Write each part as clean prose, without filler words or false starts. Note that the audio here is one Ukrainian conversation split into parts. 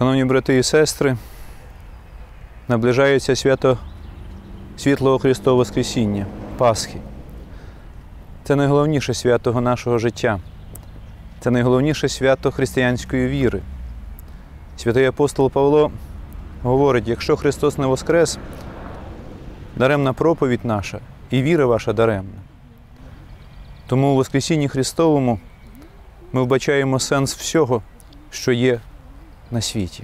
Шановні брати і сестри, наближається свято світлого Христового Воскресіння, Пасхи. Це найголовніше свято нашого життя. Це найголовніше свято християнської віри. Святий апостол Павло говорить, якщо Христос не воскрес, даремна проповідь наша і віра ваша даремна. Тому у Воскресінні Христовому ми вбачаємо сенс всього, що є на світі.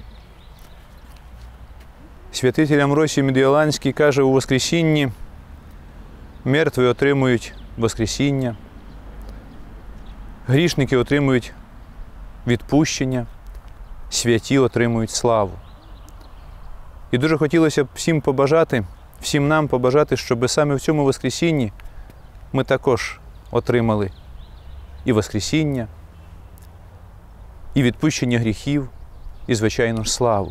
Святитель Амвросій Медіоланський каже, у Воскресінні мертві отримують Воскресіння, грішники отримують відпущення, святі отримують славу. І дуже хотілося б всім нам побажати, щоб саме в цьому Воскресінні ми також отримали і Воскресіння, і відпущення гріхів, і, звичайно ж, славу.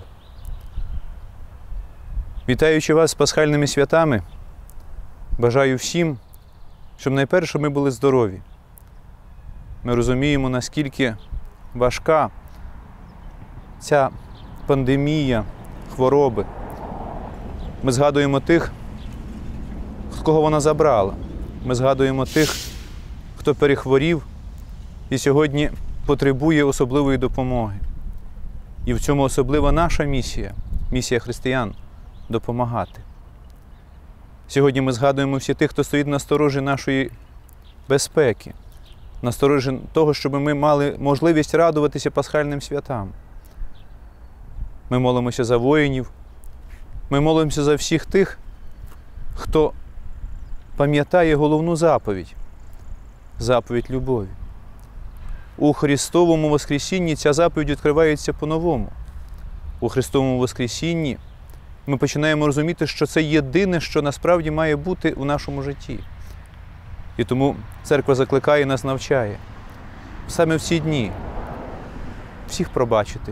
Вітаючи вас з пасхальними святами, бажаю всім, щоб найперше ми були здорові. Ми розуміємо, наскільки важка ця пандемія, хвороби. Ми згадуємо тих, кого вона забрала. Ми згадуємо тих, хто перехворів і сьогодні потребує особливої допомоги. І в цьому особлива наша місія, місія християн – допомагати. Сьогодні ми згадуємо всі тих, хто стоїть на сторожі нашої безпеки, на сторожі того, щоб ми мали можливість радуватися пасхальним святам. Ми молимося за воїнів, ми молимося за всіх тих, хто пам'ятає головну заповідь – заповідь любові. У Христовому Воскресінні ця заповідь відкривається по-новому. У Христовому Воскресінні ми починаємо розуміти, що це єдине, що насправді має бути у нашому житті. І тому Церква закликає нас, навчає саме в ці дні всіх пробачити,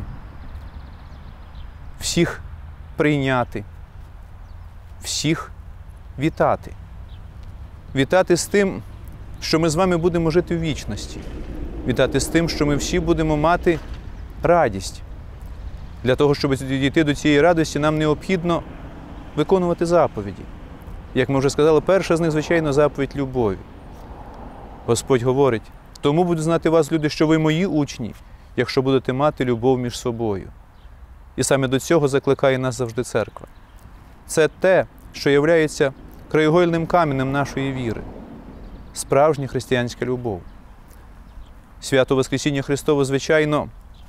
всіх прийняти, всіх вітати. Вітати з тим, що ми з вами будемо жити в вічності. Вітати з тим, що ми всі будемо мати радість. Для того, щоб дійти до цієї радості, нам необхідно виконувати заповіді. Як ми вже сказали, перша з них, звичайно, заповідь любові. Господь говорить, тому будуть знати вас, люди, що ви мої учні, якщо будете мати любов між собою. І саме до цього закликає нас завжди Церква. Це те, що є краєугольним каменем нашої віри. Справжня християнська любов. Свято Воскресіння Христово, звичайно,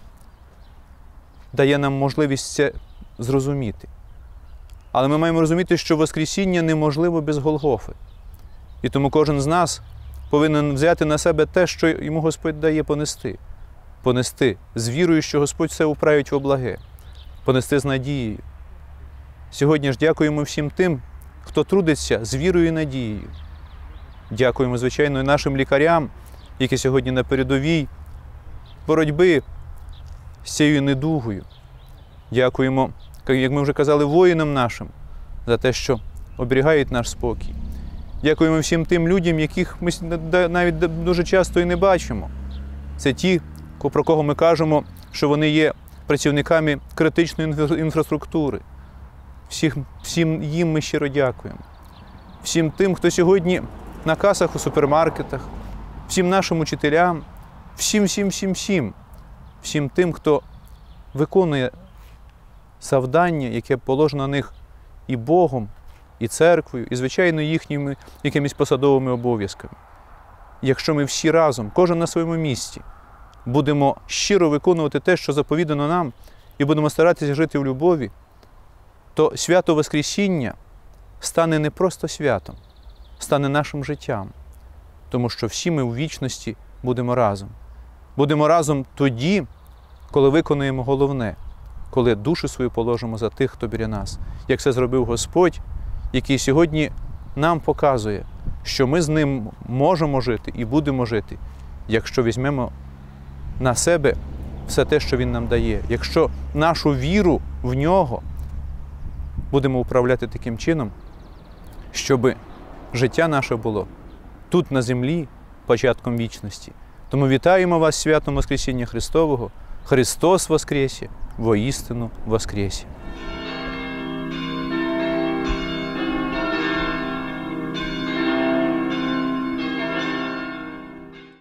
дає нам можливість це зрозуміти. Але ми маємо розуміти, що Воскресіння неможливо без Голгофи. І тому кожен з нас повинен взяти на себе те, що йому Господь дає понести. Понести з вірою, що Господь все управить во благе. Понести з надією. Сьогодні ж дякуємо всім тим, хто трудиться з вірою і надією. Дякуємо, звичайно, і нашим лікарям, які сьогодні на передовій боротьби з цією недугою. Дякуємо, як ми вже казали, воїнам нашим за те, що оберігають наш спокій. Дякуємо всім тим людям, яких ми навіть дуже часто і не бачимо. Це ті, про кого ми кажемо, що вони є працівниками критичної інфраструктури. Всім їм ми щиро дякуємо. Всім тим, хто сьогодні на касах у супермаркетах, всім нашим учителям, всім тим, хто виконує завдання, яке положено на них і Богом, і церквою, і, звичайно, їхніми якимись посадовими обов'язками. Якщо ми всі разом, кожен на своєму місці, будемо щиро виконувати те, що заповідано нам, і будемо старатися жити в любові, то свято Воскресіння стане не просто святом, стане нашим життям. Тому що всі ми у вічності будемо разом. Будемо разом тоді, коли виконуємо головне, коли душу свою положимо за тих, хто біля нас. Як це зробив Господь, який сьогодні нам показує, що ми з Ним можемо жити і будемо жити, якщо візьмемо на себе все те, що Він нам дає. Якщо нашу віру в Нього будемо управляти таким чином, щоб життя наше було тут на землі, початком вічності. Тому вітаємо вас з святом Воскресіння Христового. Христос воскресе! воістину воскресе!